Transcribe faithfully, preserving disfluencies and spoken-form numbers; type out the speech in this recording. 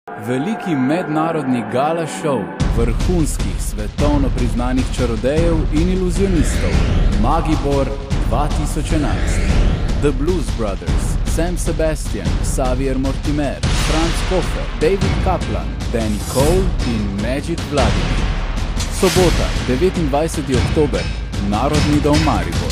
Veliki mednarodni gala šov vrhunskih svetovno priznanih čarodejev in iluzionistov Magibor dva tisoč enajst. The Blues Brothers, Sam Sebastian, Xavier Mortimer, Franz Hofer, David Kaplan, Danny Cole in Magic Vladimir. Sobota, devetindvajseti oktober, Narodni dom Maribor.